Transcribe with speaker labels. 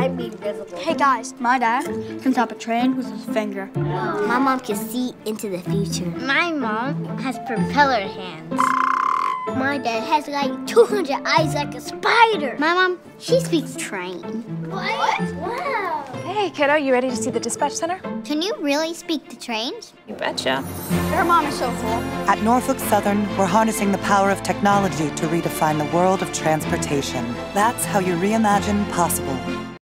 Speaker 1: might be invisible.
Speaker 2: Hey guys, my dad can stop a train with his finger.
Speaker 1: My mom can see into the future.
Speaker 3: My mom has propeller hands.
Speaker 1: My dad has like 200 eyes like a spider.
Speaker 3: My mom, she speaks train.
Speaker 1: What? Wow.
Speaker 4: Hey, kiddo, you ready to see the dispatch center?
Speaker 3: Can you really speak to trains?
Speaker 4: You betcha.
Speaker 2: Your mom is so cool.
Speaker 5: At Norfolk Southern, we're harnessing the power of technology to redefine the world of transportation. That's how you reimagine possible.